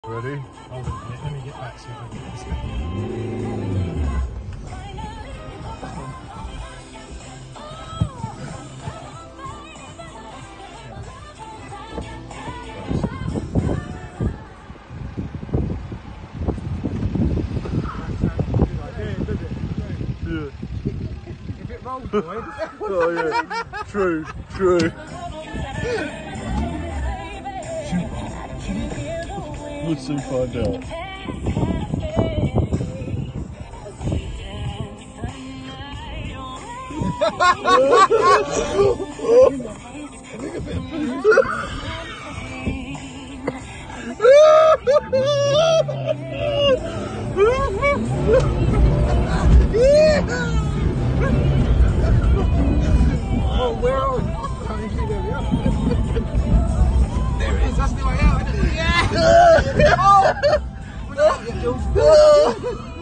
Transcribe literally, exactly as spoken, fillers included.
Ready? Hold on a minute, let me get back so I can get this thing. Yeah. If it rolls, boy. Oh yeah. True, true. Let's soon find out. Oh, where are we? There it is, that's the way out, isn't it? Yeah! Oh!